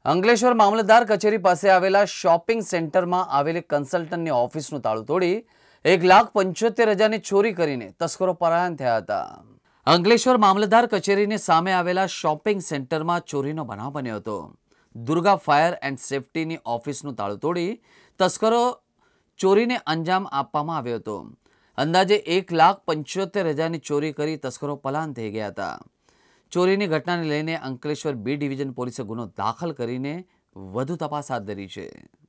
અંકલેશ્વર મામલતદાર કચેરી પાસે આવેલા શોપિંગ સેન્ટરમાં આવેલી કન્સલ્ટન્ટની ઓફિસનું તાળું તોડી 1,75,000ની ચોરી કરીને તસ્કરો પરાયણ થયા હતા। અંકલેશ્વર મામલતદાર કચેરીની સામે આવેલા શોપિંગ સેન્ટરમાં ચોરીનો બનાવ બન્યો હતો। દુર્ગા ફાયર એન્ડ સેફટીની ઓફિસનું તાળું તોડી તસ્કરો ચોરીને અંજામ આપવામાં આવ્યો હતો। અંદાજે 1,75,000ની ચોરી કરી તસ્કરો પલાયન થઈ ગયા હતા। ચોરીની ઘટનાને લઈને અંકલેશ્વર બી ડિવિઝન પોલીસે ગુનો દાખલ કરીને વધુ તપાસ હાથ ધરી છે।